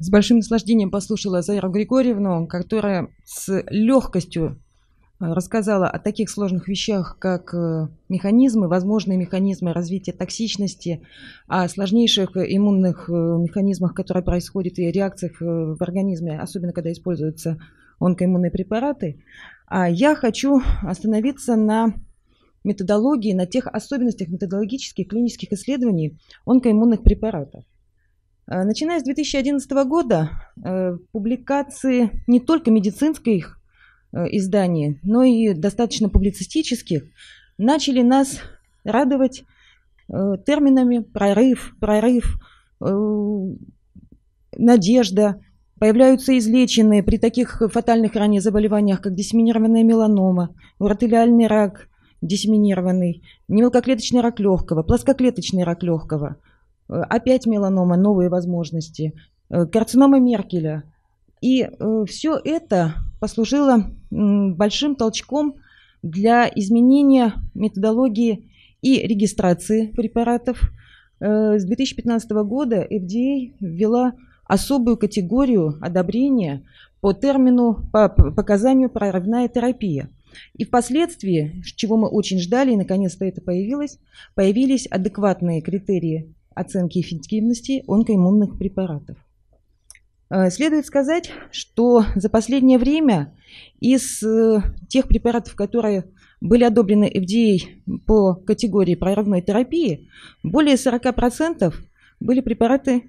С большим наслаждением послушала Заиру Григорьевну, которая с легкостью рассказала о таких сложных вещах, как механизмы, возможные механизмы развития токсичности, о сложнейших иммунных механизмах, которые происходят, и реакциях в организме, особенно когда используются онкоиммунные препараты. А я хочу остановиться на методологии, на тех особенностях методологических клинических исследований онкоиммунных препаратов. Начиная с 2011 года публикации не только медицинских изданий, но и достаточно публицистических начали нас радовать терминами прорыв, надежда. Появляются излеченные при таких фатальных ранее заболеваниях, как диссеминированная меланома, уротелиальный рак диссеминированный, немелкоклеточный рак легкого, плоскоклеточный рак легкого, опять меланома, новые возможности, карцинома Меркеля. И все это послужило большим толчком для изменения методологии и регистрации препаратов. С 2015 года FDA ввела особую категорию одобрения по термину, по показанию прорывная терапия. И впоследствии, чего мы очень ждали, и наконец-то это появились адекватные критерии оценки эффективности онкоиммунных препаратов. Следует сказать, что за последнее время из тех препаратов, которые были одобрены FDA по категории прорывной терапии, более 40% были препараты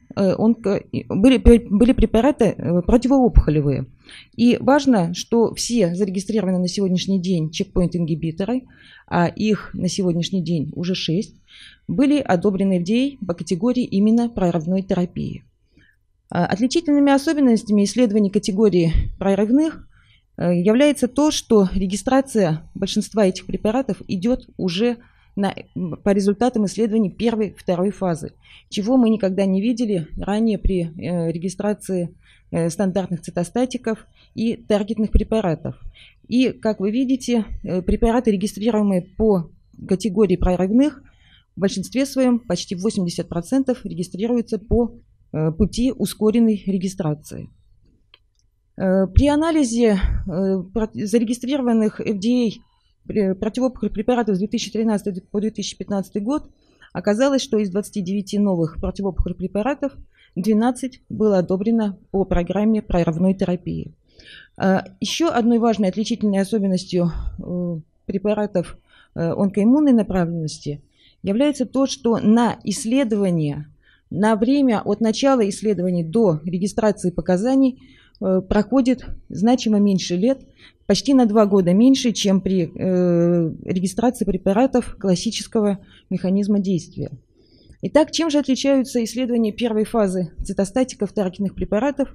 противоопухолевые. И важно, что все зарегистрированы на сегодняшний день чекпоинт-ингибиторы, а их на сегодняшний день уже 6, были одобрены FDA по категории именно прорывной терапии. Отличительными особенностями исследований категории прорывных является то, что регистрация большинства этих препаратов идет уже по результатам исследований первой, второй фазы, чего мы никогда не видели ранее при регистрации стандартных цитостатиков и таргетных препаратов. И, как вы видите, препараты, регистрируемые по категории прорывных, в большинстве своем, почти 80%, регистрируются по пути ускоренной регистрации. При анализе зарегистрированных FDA противоопухолевых препаратов с 2013 по 2015 год оказалось, что из 29 новых противоопухолевых препаратов 12 было одобрено по программе прорывной терапии. Еще одной важной отличительной особенностью препаратов онкоиммунной направленности является то, что на исследование, на время от начала исследований до регистрации показаний проходит значимо меньше лет, почти на 2 года меньше, чем при регистрации препаратов классического механизма действия. Итак, чем же отличаются исследования первой фазы цитостатиков, таргетных препаратов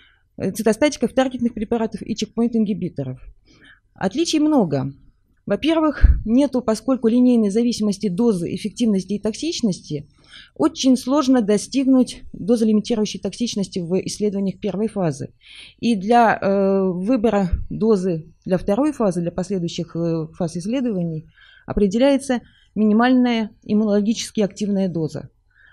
и чекпоинт-ингибиторов? Отличий много. Во-первых, поскольку линейной зависимости дозы, эффективности и токсичности, очень сложно достигнуть дозолимитирующей токсичности в исследованиях первой фазы. И для выбора дозы для второй фазы, для последующих фаз исследований, определяется минимальная иммунологически активная доза.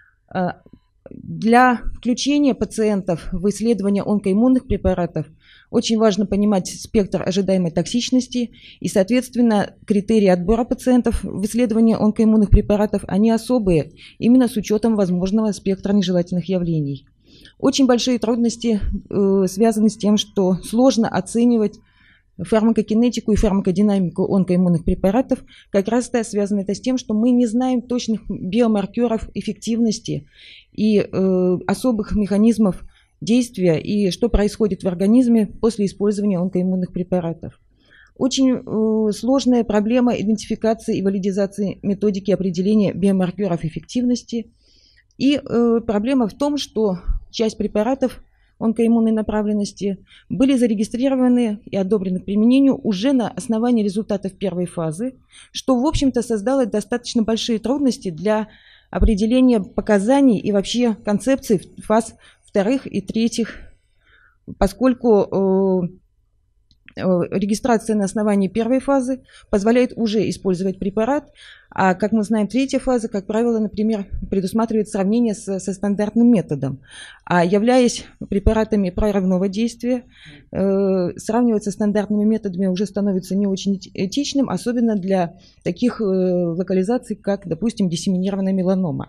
Для включения пациентов в исследование онкоиммунных препаратов очень важно понимать спектр ожидаемой токсичности и, соответственно, критерии отбора пациентов в исследование онкоиммунных препаратов, они особые, именно с учетом возможного спектра нежелательных явлений. Очень большие трудности связаны с тем, что сложно оценивать фармакокинетику и фармакодинамику онкоиммунных препаратов. Как раз это связано с тем, что мы не знаем точных биомаркеров эффективности и особых механизмов действия и что происходит в организме после использования онкоиммунных препаратов. Очень сложная проблема идентификации и валидизации методики определения биомаркеров эффективности. И проблема в том, что часть препаратов онкоиммунной направленности были зарегистрированы и одобрены к применению уже на основании результатов первой фазы, что, в общем-то, создало достаточно большие трудности для определения показаний и вообще концепций фаз вторых и третьих, поскольку регистрация на основании первой фазы позволяет уже использовать препарат, а, как мы знаем, третья фаза, как правило, например, предусматривает сравнение со стандартным методом. А являясь препаратами прорывного действия, сравнивать со стандартными методами уже становится не очень этичным, особенно для таких локализаций, как, допустим, диссеминированная меланома.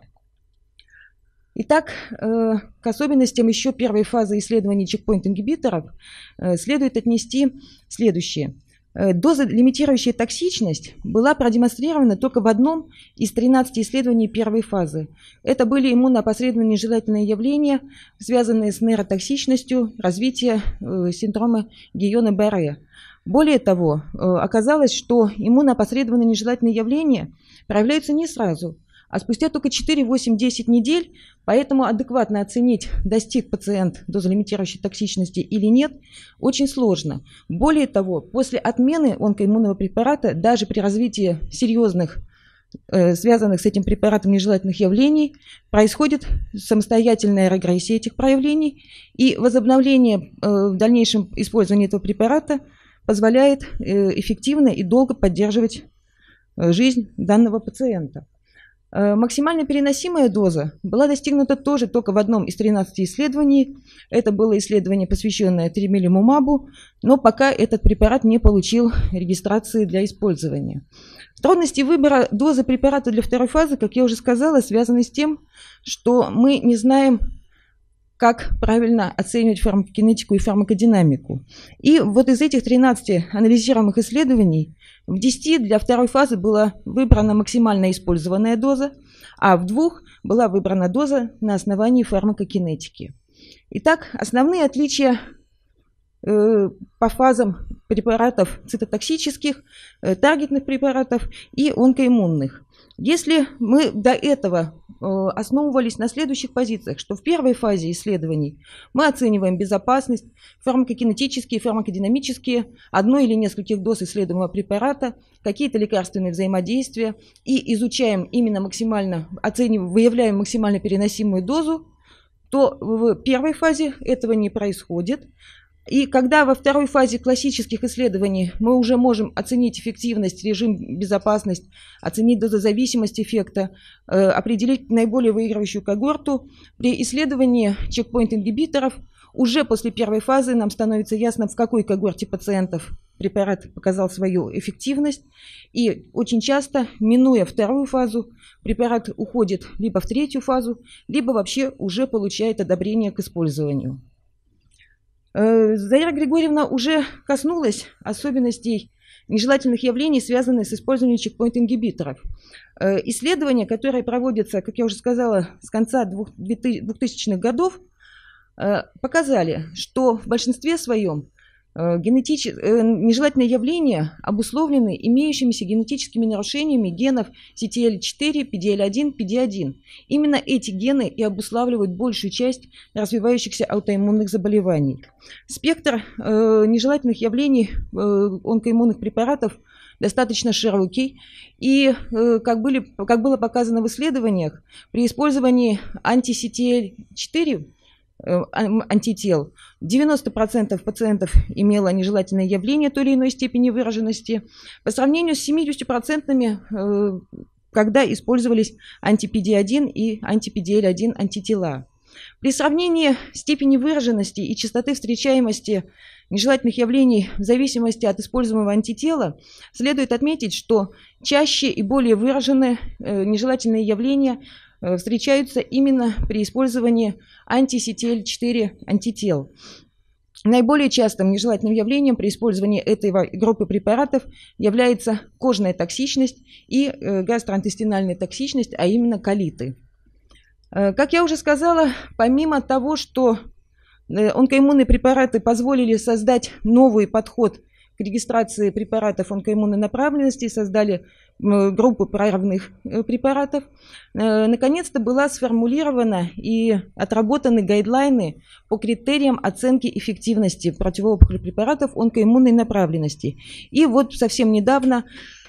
Итак, к особенностям еще первой фазы исследований чекпоинт-ингибиторов следует отнести следующее. Доза-лимитирующая токсичность была продемонстрирована только в одном из 13 исследований первой фазы. Это были иммуноопосредованные нежелательные явления, связанные с нейротоксичностью развития синдрома Гийона-Барре. Более того, оказалось, что иммуноопосредованные нежелательные явления проявляются не сразу, а спустя только 4, 8, 10 недель, поэтому адекватно оценить, достиг пациент дозолимитирующей токсичности или нет, очень сложно. Более того, после отмены онкоиммунного препарата, даже при развитии серьезных, связанных с этим препаратом нежелательных явлений, происходит самостоятельная регрессия этих проявлений, и возобновление в дальнейшем использования этого препарата позволяет эффективно и долго поддерживать жизнь данного пациента. Максимально переносимая доза была достигнута тоже только в одном из 13 исследований. Это было исследование, посвященное тремелимумабу, но пока этот препарат не получил регистрации для использования. Трудности выбора дозы препарата для второй фазы, как я уже сказала, связаны с тем, что мы не знаем, как правильно оценивать фармакокинетику и фармакодинамику. И вот из этих 13 анализируемых исследований в 10 для второй фазы была выбрана максимально использованная доза, а в 2 была выбрана доза на основании фармакокинетики. Итак, основные отличия по фазам препаратов цитотоксических, таргетных препаратов и онкоиммунных. Если мы до этого основывались на следующих позициях, что в первой фазе исследований мы оцениваем безопасность, фармакокинетические, фармакодинамические, одной или нескольких доз исследуемого препарата, какие-то лекарственные взаимодействия и изучаем именно максимально, оцениваем, выявляем максимально переносимую дозу, то в первой фазе этого не происходит. И когда во второй фазе классических исследований мы уже можем оценить эффективность, режим, безопасность, оценить дозозависимость эффекта, определить наиболее выигрывающую когорту, при исследовании чекпоинт-ингибиторов уже после первой фазы нам становится ясно, в какой когорте пациентов препарат показал свою эффективность. И очень часто, минуя вторую фазу, препарат уходит либо в третью фазу, либо вообще уже получает одобрение к использованию. Заира Григорьевна уже коснулась особенностей нежелательных явлений, связанных с использованием чекпоинт-ингибиторов. Исследования, которые проводятся, как я уже сказала, с конца 2000-х годов, показали, что в большинстве своем нежелательные явления обусловлены имеющимися генетическими нарушениями генов CTL4, PDL1, PD1. Именно эти гены и обуславливают большую часть развивающихся аутоиммунных заболеваний. Спектр нежелательных явлений онкоиммунных препаратов достаточно широкий. И, как было показано в исследованиях, при использовании анти-CTL4 антител 90% пациентов имело нежелательные явления той или иной степени выраженности, по сравнению с 70%, когда использовались анти-PD1 и анти-PDL1 антитела. При сравнении степени выраженности и частоты встречаемости нежелательных явлений в зависимости от используемого антитела следует отметить, что чаще и более выраженные нежелательные явления встречаются именно при использовании анти-CTL4 антител. Наиболее частым нежелательным явлением при использовании этой группы препаратов является кожная токсичность и гастроинтестинальная токсичность, а именно колиты. Как я уже сказала, помимо того, что онкоиммунные препараты позволили создать новый подход к регистрации препаратов онкоиммунной направленности, создали группу прорывных препаратов, наконец-то была сформулирована и отработаны гайдлайны по критериям оценки эффективности противоопухолевых препаратов онкоиммунной направленности. И вот совсем недавно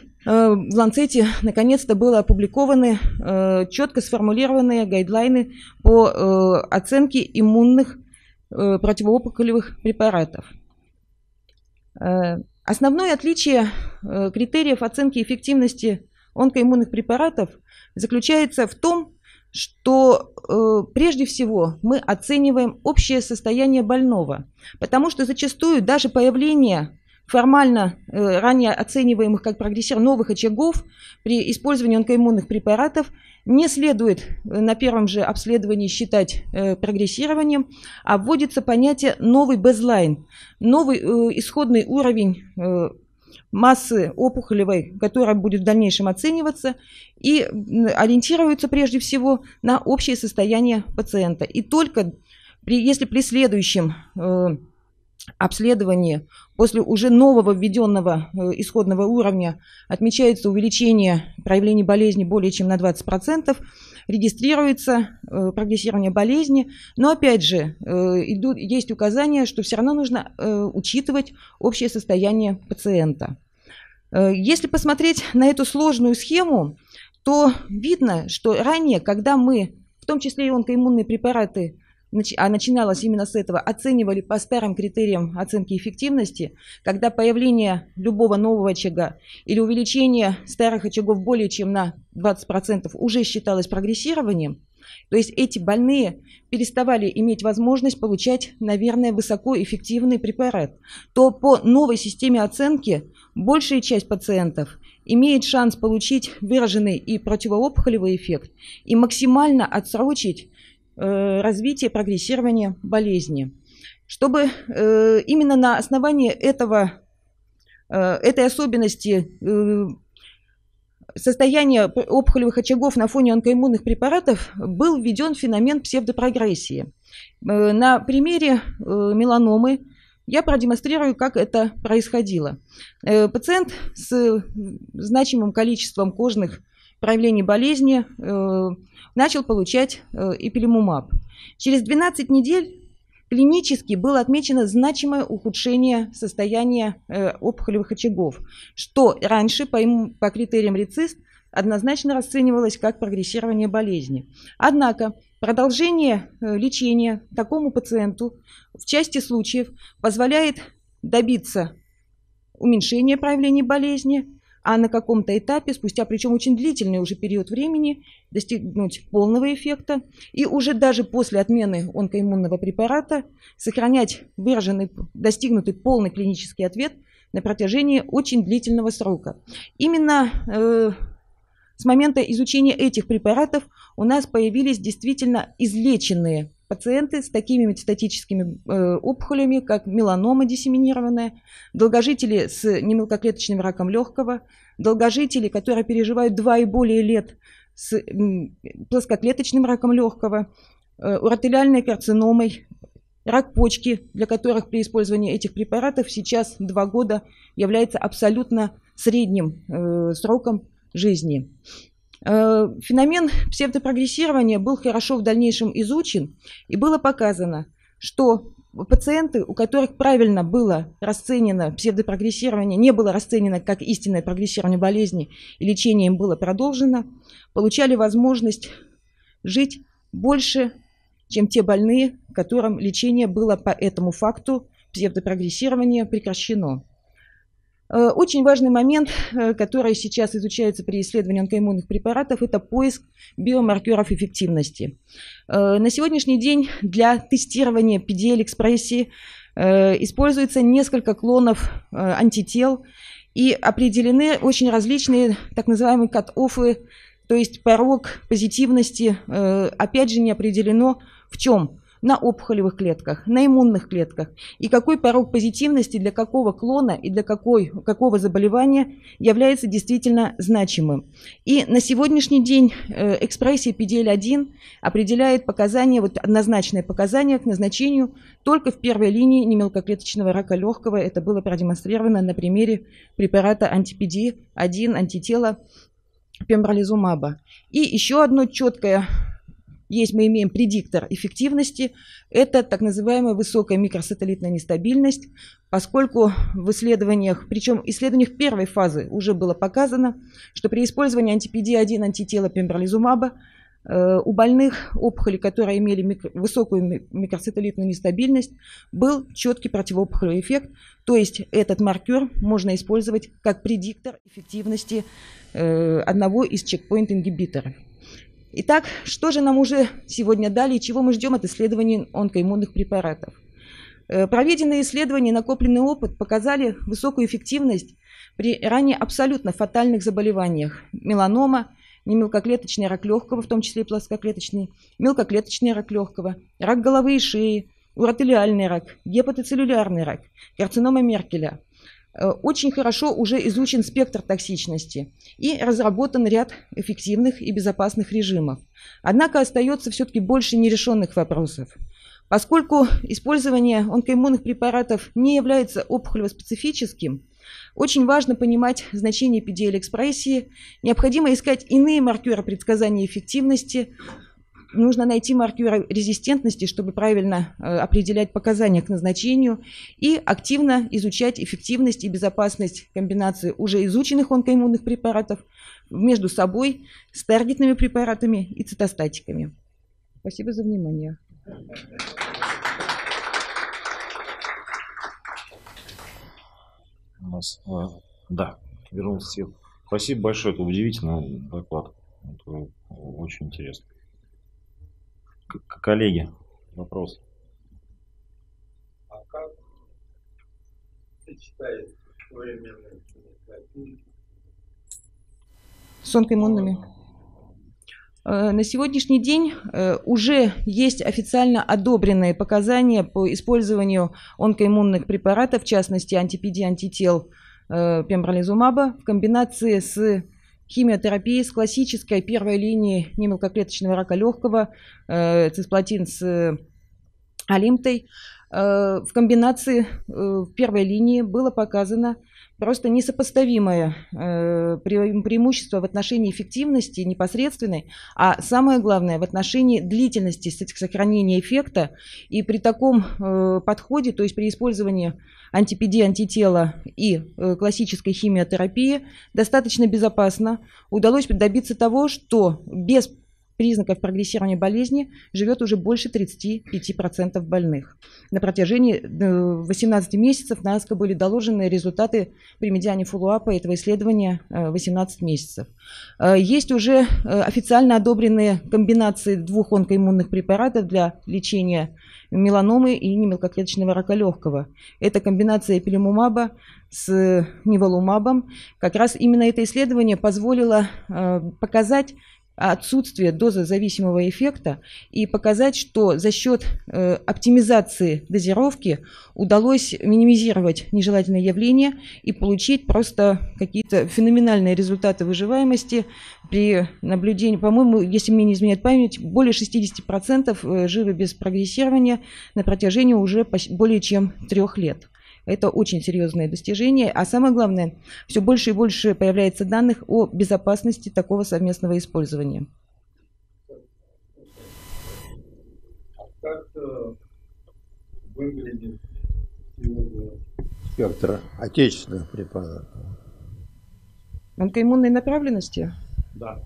в Ланцете наконец-то были опубликованы четко сформулированные гайдлайны по оценке иммунных противоопухолевых препаратов. Основное отличие критериев оценки эффективности онкоиммунных препаратов заключается в том, что прежде всего мы оцениваем общее состояние больного, потому что зачастую даже появление формально ранее оцениваемых как прогрессирующих новых очагов при использовании онкоиммунных препаратов не следует на первом же обследовании считать прогрессированием, а вводится понятие новый бэзлайн, новый исходный уровень массы опухолевой, которая будет в дальнейшем оцениваться, и ориентируется прежде всего на общее состояние пациента. И только если при следующем обследовании после уже нового введенного исходного уровня отмечается увеличение проявлений болезни более чем на 20%, регистрируется прогрессирование болезни, но опять же есть указания, что все равно нужно учитывать общее состояние пациента. Если посмотреть на эту сложную схему, то видно, что ранее, когда мы, в том числе и онкоиммунные препараты, а начиналось именно с этого, оценивали по старым критериям оценки эффективности, когда появление любого нового очага или увеличение старых очагов более чем на 20% уже считалось прогрессированием, то есть эти больные переставали иметь возможность получать, наверное, высокоэффективный препарат, то по новой системе оценки большая часть пациентов имеет шанс получить выраженный и противоопухолевый эффект и максимально отсрочить развитие прогрессирования болезни. Чтобы именно на основании этой особенности состояния опухолевых очагов на фоне онкоиммунных препаратов был введен феномен псевдопрогрессии. На примере меланомы я продемонстрирую, как это происходило. Пациент с значимым количеством кожных проявлений болезни начал получать ипилимумаб. Через 12 недель клинически было отмечено значимое ухудшение состояния опухолевых очагов, что раньше по критериям РЕЦИСТ однозначно расценивалось как прогрессирование болезни. Однако продолжение лечения такому пациенту в части случаев позволяет добиться уменьшения проявлений болезни, а на каком-то этапе, спустя причем очень длительный уже период времени, достигнуть полного эффекта и уже даже после отмены онкоиммунного препарата сохранять достигнутый полный клинический ответ на протяжении очень длительного срока. Именно с момента изучения этих препаратов у нас появились действительно излеченные пациенты с такими метастатическими опухолями, как меланома диссеминированная, долгожители с немелкоклеточным раком легкого, долгожители, которые переживают 2 и более лет с плоскоклеточным раком легкого, уротелиальной карциномой, рак почки, для которых при использовании этих препаратов сейчас 2 года является абсолютно средним сроком жизни. Феномен псевдопрогрессирования был хорошо в дальнейшем изучен, и было показано, что пациенты, у которых правильно было расценено псевдопрогрессирование, не было расценено как истинное прогрессирование болезни, и лечение им было продолжено, получали возможность жить больше, чем те больные, которым лечение было по этому факту псевдопрогрессирования прекращено. Очень важный момент, который сейчас изучается при исследовании онкоиммунных препаратов, это поиск биомаркеров эффективности. На сегодняшний день для тестирования PDL-экспрессии используется несколько клонов антител и определены очень различные так называемые кат-оффы, то есть порог позитивности, опять же, не определено в чем. На опухолевых клетках, на иммунных клетках, и какой порог позитивности для какого клона и для какого заболевания является действительно значимым. И на сегодняшний день экспрессия PDL1 определяет показания, однозначные показания к назначению только в первой линии немелкоклеточного рака легкого. Это было продемонстрировано на примере препарата анти-PD1, антитела пембролизумаба. И еще одно четкое мы имеем предиктор эффективности, это так называемая высокая микросателлитная нестабильность, поскольку в исследованиях, причем в исследованиях первой фазы уже было показано, что при использовании анти-PD1 антитела пембролизумаба У больных опухолей, которые имели высокую микросателлитную нестабильность, был четкий противоопухолевый эффект, то есть этот маркер можно использовать как предиктор эффективности одного из чекпоинт-ингибиторов. Итак, что же нам уже сегодня дали и чего мы ждем от исследований онкоиммунных препаратов? Проведенные исследования, накопленный опыт показали высокую эффективность при ранее абсолютно фатальных заболеваниях: меланома, немелкоклеточный рак легкого, в том числе и плоскоклеточный, мелкоклеточный рак легкого, рак головы и шеи, уротелиальный рак, гепатоцеллюлярный рак, карцинома Меркеля. Очень хорошо уже изучен спектр токсичности и разработан ряд эффективных и безопасных режимов. Однако остается все-таки больше нерешенных вопросов. Поскольку использование онкоиммунных препаратов не является опухолево-специфическим, очень важно понимать значение PDL-экспрессии, необходимо искать иные маркеры предсказания эффективности, нужно найти маркеры резистентности, чтобы правильно определять показания к назначению, и активно изучать эффективность и безопасность комбинации уже изученных онкоиммунных препаратов между собой с таргетными препаратами и цитостатиками. Спасибо за внимание. У нас, да, вернулся свет. Спасибо большое, это удивительный доклад. Это очень интересно. Коллеги, вопрос. А как сочетается современная терапия с онкоиммунными? На сегодняшний день уже есть официально одобренные показания по использованию онкоиммунных препаратов, в частности анти-PD, антител пембролизумаба в комбинации с химиотерапией, с классической первой линией немелкоклеточного рака легкого, цисплатин с алимтой. В комбинации в первой линии было показано просто несопоставимое преимущество в отношении эффективности непосредственной, а самое главное в отношении длительности сохранения эффекта. И при таком подходе, то есть при использовании анти-PD, антитела и классической химиотерапии, достаточно безопасно удалось добиться того, что без признаков прогрессирования болезни живет уже больше 35% больных. На протяжении 18 месяцев на АСКО были доложены результаты при медиане фоллоуапа этого исследования 18 месяцев. Есть уже официально одобренные комбинации двух онкоиммунных препаратов для лечения меланомы и немелкоклеточного рака легкого. Это комбинация эпилимумаба с ниволумабом. Как раз именно это исследование позволило показать отсутствие дозозависимого эффекта и показать, что за счет оптимизации дозировки удалось минимизировать нежелательные явления и получить просто какие-то феноменальные результаты выживаемости при наблюдении, по-моему, если мне не изменяет память, более 60% живы без прогрессирования на протяжении уже более чем 3 лет. Это очень серьезное достижение, а самое главное, все больше и больше появляется данных о безопасности такого совместного использования. А как выглядит спектр отечественных препаратов? Онкоиммунной направленности? Да.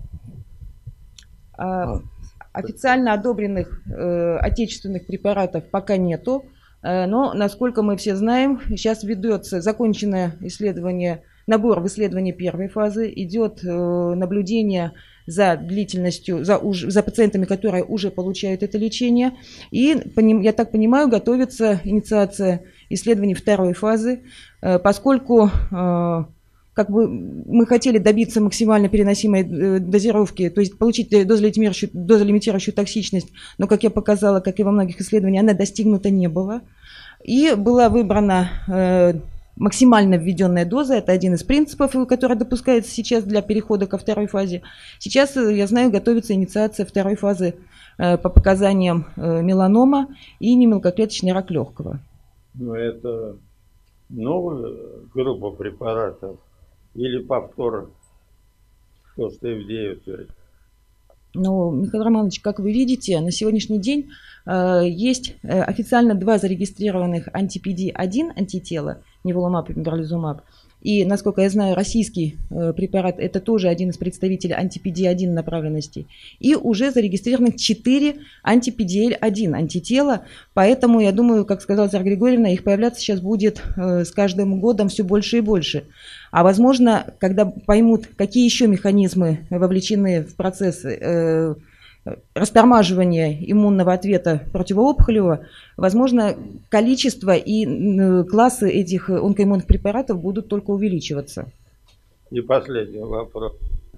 Официально одобренных отечественных препаратов пока нету. Но, насколько мы все знаем, сейчас ведется законченное исследование, набор в исследовании первой фазы, идет наблюдение за длительностью, за пациентами, которые уже получают это лечение. И, я так понимаю, готовится инициация исследований второй фазы, поскольку как бы мы хотели добиться максимально переносимой дозировки, то есть получить дозолимитирующую токсичность, но, как я показала, как и во многих исследованиях, она достигнута не была. И была выбрана максимально введенная доза, это один из принципов, который допускается сейчас для перехода ко второй фазе. Сейчас, я знаю, готовится инициация второй фазы по показаниям меланома и немелкоклеточный рак легкого. Но это новая группа препаратов или повтор, то, что FDA утвердил? Ну, Михаил Романович, как вы видите, на сегодняшний день есть официально 2 зарегистрированных анти-PD-1 антитела, ниволумаб и пембролизумаб, И, насколько я знаю, российский препарат – это тоже один из представителей анти-PD-1 направленности. И уже зарегистрированы 4 анти-PDL-1 антитела. Поэтому, я думаю, как сказала Зара Григорьевна, их появляться сейчас будет с каждым годом все больше и больше. А возможно, когда поймут, какие еще механизмы вовлечены в процесс растормаживания иммунного ответа противоопухолевого, возможно, количество и классы этих онкоиммунных препаратов будут только увеличиваться. И последний вопрос.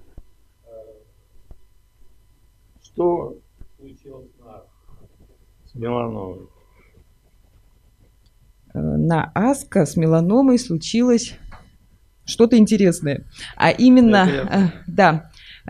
Что случилось с меланомой? На АСКО с меланомой случилось что-то интересное. А именно, да,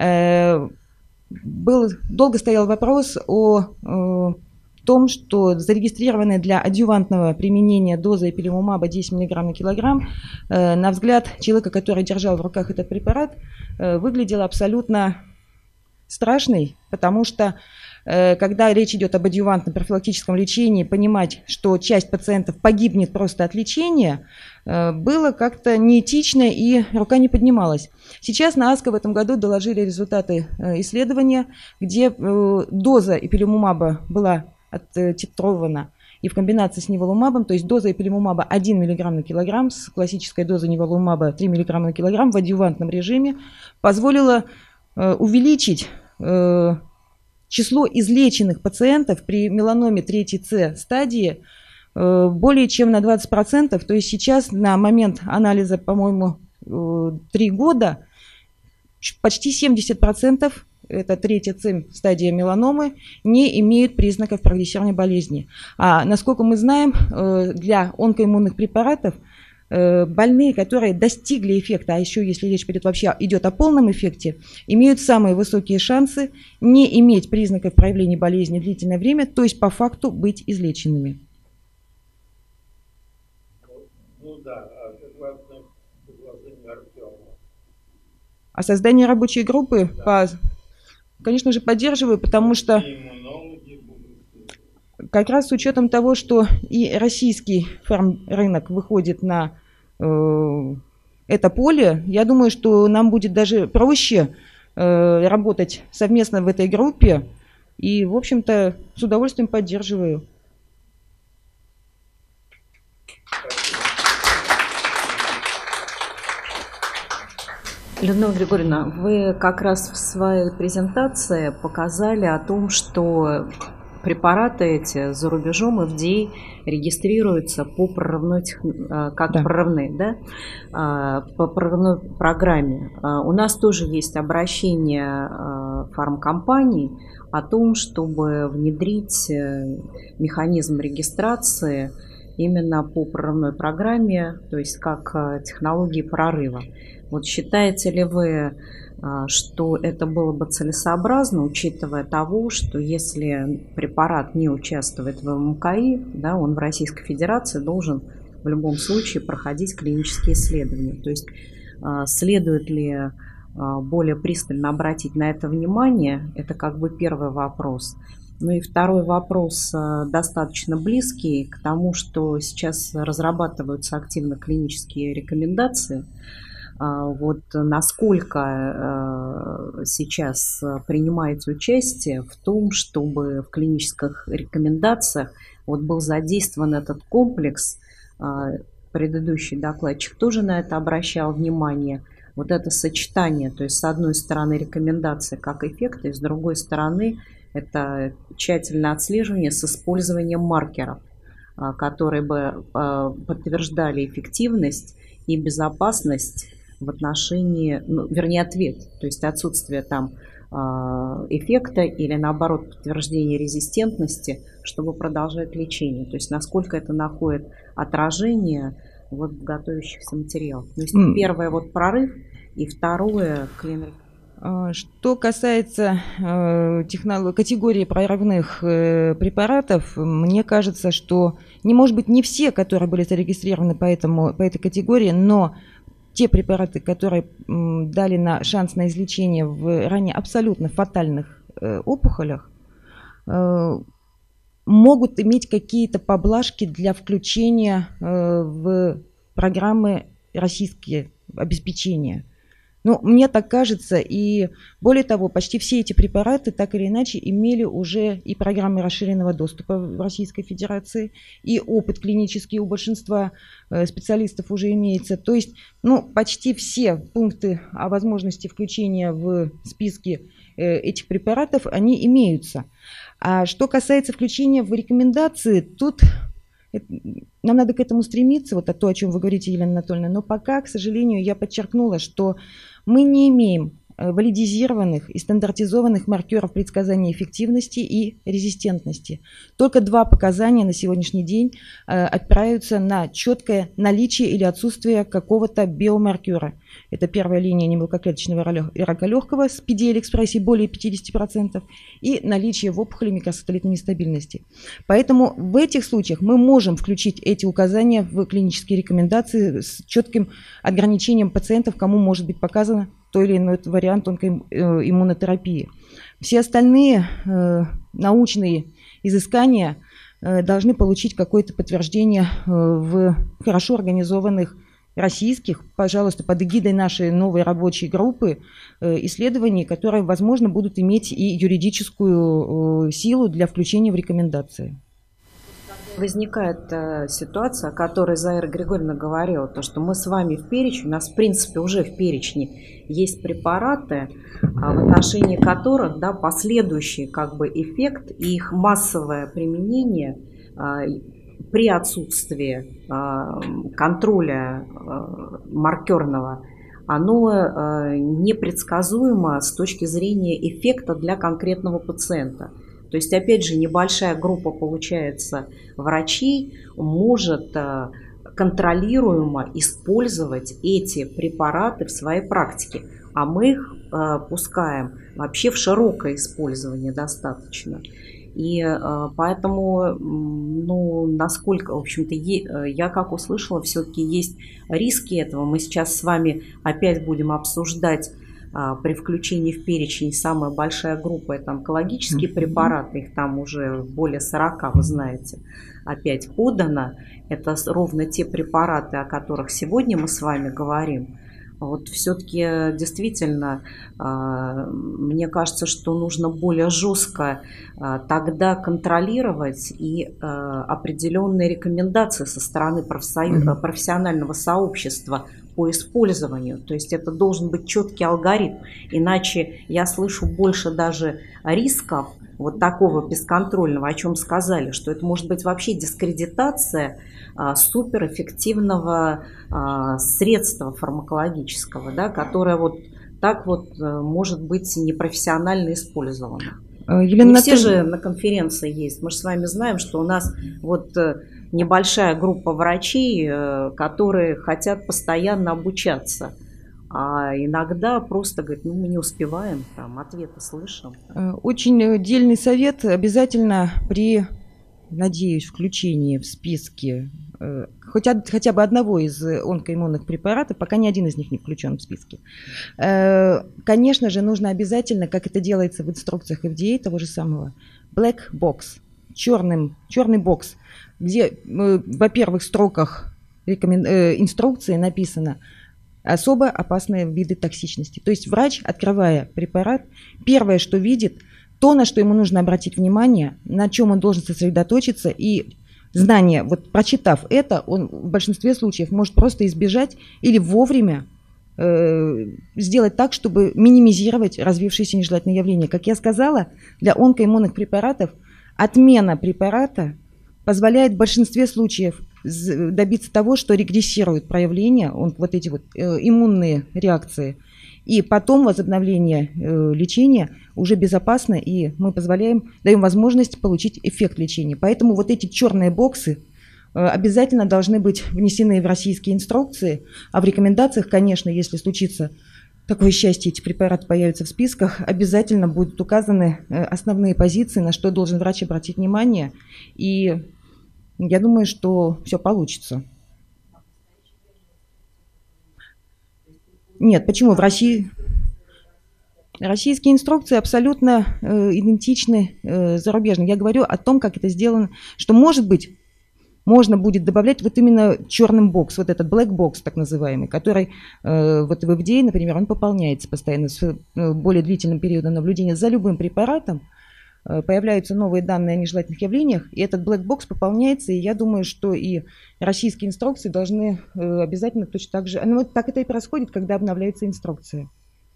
долго стоял вопрос о том, что зарегистрированная для адъювантного применения доза ипилимумаба 10 мг на килограмм, на взгляд человека, который держал в руках этот препарат, выглядела абсолютно страшной, потому что когда речь идет об адъювантном профилактическом лечении, понимать, что часть пациентов погибнет просто от лечения, было как-то неэтично и рука не поднималась. Сейчас на АСКО в этом году доложили результаты исследования, где доза ипилимумаба была оттитрована и в комбинации с ниволумабом, то есть доза ипилимумаба 1 мг на килограмм с классической дозой ниволумаба 3 мг на килограмм в адъювантном режиме позволила увеличить число излеченных пациентов при меланоме 3С стадии более чем на 20%. То есть сейчас на момент анализа, по-моему, 3 года, почти 70%, это 3С стадия меланомы, не имеют признаков прогрессирования болезни. А насколько мы знаем, для онкоиммунных препаратов больные, которые достигли эффекта, а еще если речь вообще идет о полном эффекте, имеют самые высокие шансы не иметь признаков проявления болезни длительное время, то есть по факту быть излеченными. Ну да, предложение Артема. А создание рабочей группы, да, конечно же, поддерживаю, потому что как раз с учетом того, что и российский фармрынок выходит на это поле, я думаю, что нам будет даже проще работать совместно в этой группе. И, в общем-то, с удовольствием поддерживаю. Людмила Григорьевна, вы как раз в своей презентации показали о том, что препараты эти за рубежом FDA регистрируются по прорывной, прорывные, да? По прорывной программе. У нас тоже есть обращение фармкомпаний о том, чтобы внедрить механизм регистрации именно по прорывной программе, то есть как технологии прорыва. Вот считаете ли вы, что это было бы целесообразно, учитывая того, что если препарат не участвует в МКИ, да, он в Российской Федерации должен в любом случае проходить клинические исследования. То есть следует ли более пристально обратить на это внимание, это как бы первый вопрос. Ну и второй вопрос достаточно близкий к тому, что сейчас разрабатываются активно клинические рекомендации. Вот насколько сейчас принимается участие в том, чтобы в клинических рекомендациях вот был задействован этот комплекс. Предыдущий докладчик тоже на это обращал внимание. Вот это сочетание, то есть с одной стороны рекомендации как эффекты, с другой стороны это тщательное отслеживание с использованием маркеров, которые бы подтверждали эффективность и безопасность в отношении, ну, вернее, ответ, то есть отсутствие там эффекта или, наоборот, подтверждение резистентности, чтобы продолжать лечение. То есть насколько это находит отражение вот в готовящихся материалах. То есть первое вот прорыв и второе клиника. Что касается категории прорывных препаратов, мне кажется, что не может быть не все, которые были зарегистрированы по этой категории, но те препараты, которые дали шанс на излечение в ранее абсолютно фатальных опухолях, могут иметь какие-то поблажки для включения в программы российские обеспечения. Ну, мне так кажется, и более того, почти все эти препараты так или иначе имели уже и программы расширенного доступа в Российской Федерации, и опыт клинический у большинства специалистов уже имеется. То есть, ну, почти все пункты о возможности включения в списки этих препаратов, они имеются. А что касается включения в рекомендации, тут нам надо к этому стремиться, вот то, о чем вы говорите, Елена Анатольевна, но пока, к сожалению, я подчеркнула, что мы не имеем валидизированных и стандартизованных маркеров предсказания эффективности и резистентности. Только 2 показания на сегодняшний день опираются на четкое наличие или отсутствие какого-то биомаркера. Это первая линия немелкоклеточного рака легкого с PDL-экспрессией более 50% и наличие в опухоли микросателлитной нестабильности. Поэтому в этих случаях мы можем включить эти указания в клинические рекомендации с четким ограничением пациентов, кому может быть показано той или иной вариант онкоиммунотерапии. Все остальные научные изыскания должны получить какое-то подтверждение в хорошо организованных российских, пожалуйста, под эгидой нашей новой рабочей группы исследований, которые, возможно, будут иметь и юридическую силу для включения в рекомендации. Возникает ситуация, о которой Заира Григорьевна говорила, то, что мы с вами в перечне, у нас, в принципе, уже в перечне есть препараты, в отношении которых, да, последующий как бы эффект и их массовое применение при отсутствии контроля маркерного, оно непредсказуемо с точки зрения эффекта для конкретного пациента. То есть, опять же, небольшая группа, получается, врачей может контролируемо использовать эти препараты в своей практике, а мы их пускаем вообще в широкое использование достаточно. И поэтому, ну, насколько, в общем-то, я как услышала, все-таки есть риски этого. Мы сейчас с вами опять будем обсуждать при включении в перечень самая большая группа – это онкологические препараты, их там уже более 40, вы знаете, опять подано. Это ровно те препараты, о которых сегодня мы с вами говорим. Вот все-таки действительно, мне кажется, что нужно более жестко тогда контролировать и определенные рекомендации со стороны профессионального сообщества по использованию. То есть это должен быть четкий алгоритм. Иначе я слышу больше даже рисков вот такого бесконтрольного, о чем сказали, что это может быть вообще дискредитация суперэффективного средства фармакологического, да, которое вот так вот может быть непрофессионально использовано. Не все же на конференции есть. Мы же с вами знаем, что у нас вот небольшая группа врачей, которые хотят постоянно обучаться. А иногда просто говорят, ну мы не успеваем, там ответы слышим. Очень дельный совет. Обязательно при, надеюсь, включении в списки хотя бы одного из онкоиммунных препаратов, пока ни один из них не включен в списки. Конечно же, нужно обязательно, как это делается в инструкциях FDA, того же самого, black box, черный бокс, где во первых строках инструкции написано особо опасные виды токсичности. То есть врач, открывая препарат, первое, что видит, то, на что ему нужно обратить внимание, на чем он должен сосредоточиться, и знание, вот прочитав это, он в большинстве случаев может просто избежать или вовремя сделать так, чтобы минимизировать развившиеся нежелательные явления. Как я сказала, для онкоиммунных препаратов отмена препарата позволяет в большинстве случаев добиться того, что регрессируют проявления, вот эти вот иммунные реакции, и потом возобновление лечения уже безопасно, и мы даем возможность получить эффект лечения. Поэтому вот эти черные боксы обязательно должны быть внесены в российские инструкции, а в рекомендациях, конечно, если случится такое счастье, эти препараты появятся в списках, обязательно будут указаны основные позиции, на что должен врач обратить внимание, и я думаю, что все получится. Нет, почему? В России российские инструкции абсолютно идентичны зарубежным. Я говорю о том, как это сделано, что может быть можно будет добавлять вот именно черным бокс, вот этот black box так называемый, который вот в FDA, например, он пополняется постоянно с более длительным периодом наблюдения за любым препаратом. Появляются новые данные о нежелательных явлениях, и этот black box пополняется, и я думаю, что и российские инструкции должны обязательно точно так же... Ну, вот так это и происходит, когда обновляется инструкция.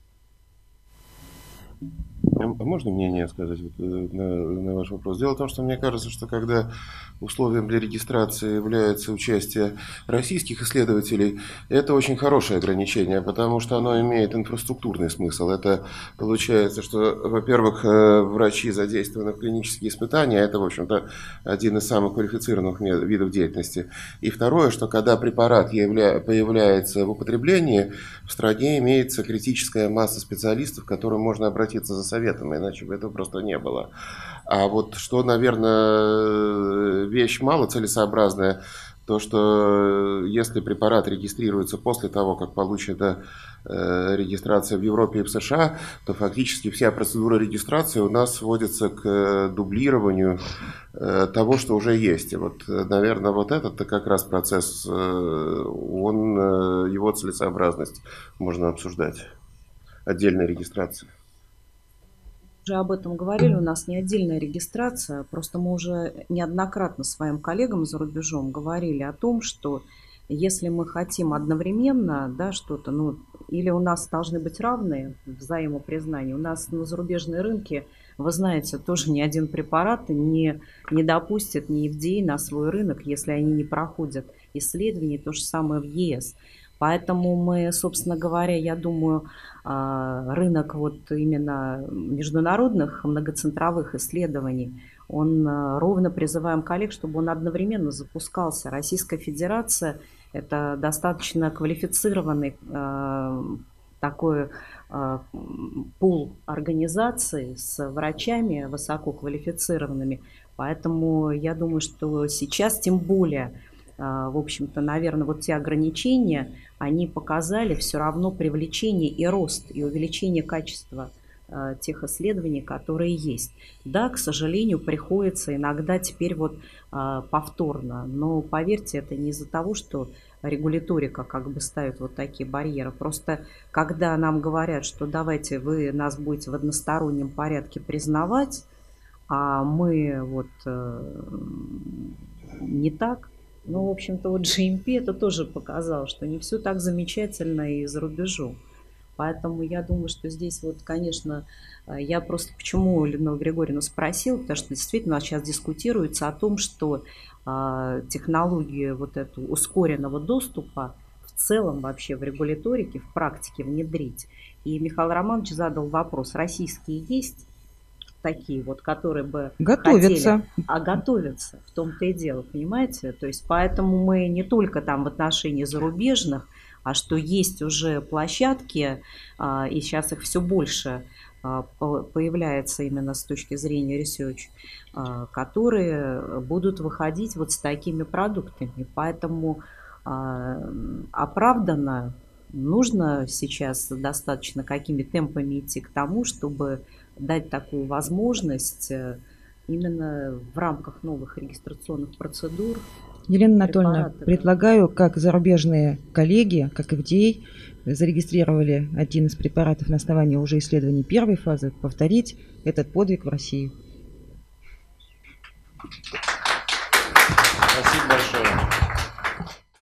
Можно мнение сказать на ваш вопрос? Дело в том, что мне кажется, что когда условием для регистрации является участие российских исследователей, это очень хорошее ограничение, потому что оно имеет инфраструктурный смысл. Это получается, что, во-первых, врачи задействованы в клинические испытания, это, в общем-то, один из самых квалифицированных видов деятельности. И второе, что когда препарат появляется в употреблении, в стране имеется критическая масса специалистов, к которым можно обратиться за советом, иначе бы этого просто не было. А вот что, наверное, вещь мало целесообразная, то, что если препарат регистрируется после того, как получена регистрация в Европе и в США, то фактически вся процедура регистрации у нас сводится к дублированию того, что уже есть. И вот, наверное, вот этот как раз процесс, его целесообразность можно обсуждать. Отдельная регистрация. Уже об этом говорили, у нас не отдельная регистрация, просто мы уже неоднократно своим коллегам за рубежом говорили о том, что если мы хотим одновременно, да, что-то, ну, или у нас должны быть равные взаимопризнания, у нас на зарубежные рынки, вы знаете, тоже ни один препарат не допустит ни FDA на свой рынок, если они не проходят исследования, то же самое в ЕС. Поэтому мы, собственно говоря, я думаю, рынок вот именно международных многоцентровых исследований, он ровно призываем коллег, чтобы он одновременно запускался. Российская Федерация – это достаточно квалифицированный такой пул организаций с врачами высококвалифицированными. Поэтому я думаю, что сейчас тем более, в общем-то, наверное, вот те ограничения, они показали все равно привлечение и рост, и увеличение качества тех исследований, которые есть. Да, к сожалению, приходится иногда теперь вот повторно, но поверьте, это не из-за того, что регуляторика как бы ставит вот такие барьеры. Просто когда нам говорят, что давайте вы нас будете в одностороннем порядке признавать, а мы вот не так. Ну, в общем-то, вот GMP это тоже показал, что не все так замечательно и за рубежом. Поэтому я думаю, что здесь вот, конечно, я просто почему Людмилу Григорьевну спросила, потому что действительно у нас сейчас дискутируется о том, что технологию вот эту ускоренного доступа в целом вообще в регуляторике, в практике внедрить. И Михаил Романович задал вопрос, российские есть такие вот, которые бы готовятся. Хотели, а готовятся, в том-то и дело, понимаете? То есть поэтому мы не только там в отношении зарубежных, а что есть уже площадки, и сейчас их все больше появляется именно с точки зрения research, которые будут выходить вот с такими продуктами. Поэтому оправданно нужно сейчас достаточно какими темпами идти к тому, чтобы дать такую возможность именно в рамках новых регистрационных процедур. Елена Анатольевна, предлагаю, как зарубежные коллеги, как FDA, зарегистрировали один из препаратов на основании уже исследований первой фазы, повторить этот подвиг в России. Спасибо большое.